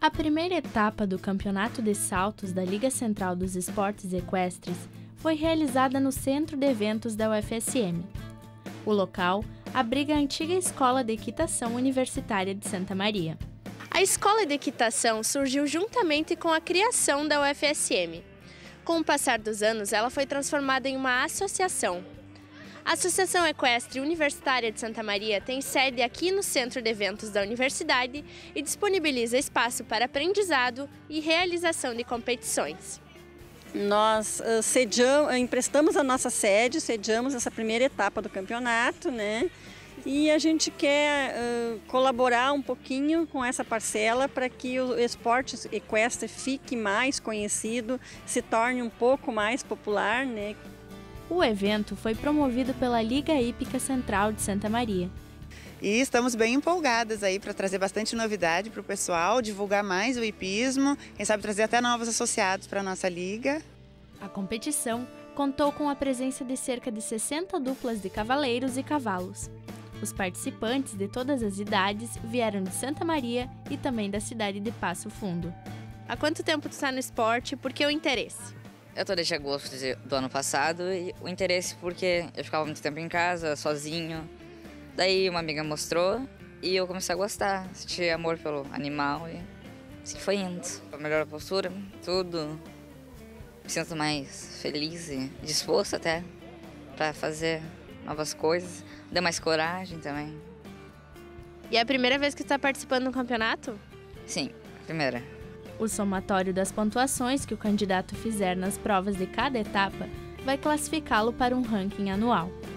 A primeira etapa do Campeonato de Saltos da Liga Central dos Esportes Equestres foi realizada no Centro de Eventos da UFSM. O local abriga a antiga Escola de Equitação Universitária de Santa Maria. A Escola de Equitação surgiu juntamente com a criação da UFSM. Com o passar dos anos, ela foi transformada em uma associação. A Associação Equestre Universitária de Santa Maria tem sede aqui no Centro de Eventos da Universidade e disponibiliza espaço para aprendizado e realização de competições. Nós emprestamos a nossa sede, sediamos essa primeira etapa do campeonato, né? E a gente quer colaborar um pouquinho com essa parcela para que o esporte equestre fique mais conhecido, se torne um pouco mais popular, né? O evento foi promovido pela Liga Hípica Central de Santa Maria. E estamos bem empolgadas aí para trazer bastante novidade para o pessoal, divulgar mais o hipismo, quem sabe trazer até novos associados para a nossa liga. A competição contou com a presença de cerca de 60 duplas de cavaleiros e cavalos. Os participantes de todas as idades vieram de Santa Maria e também da cidade de Passo Fundo. Há quanto tempo tu está no esporte e por que o interesse? Eu estou desde agosto do ano passado e o interesse porque eu ficava muito tempo em casa, sozinho. Daí uma amiga mostrou e eu comecei a gostar, senti amor pelo animal e assim foi indo. Melhorou a postura, tudo. Me sinto mais feliz e disposto até para fazer novas coisas. Deu mais coragem também. E é a primeira vez que tu está participando de um campeonato? Sim, primeira. O somatório das pontuações que o candidato fizer nas provas de cada etapa vai classificá-lo para um ranking anual.